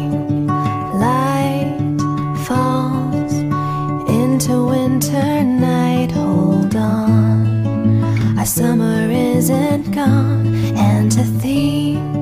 light falls into winter night. Hold on, our summer isn't gone. And to think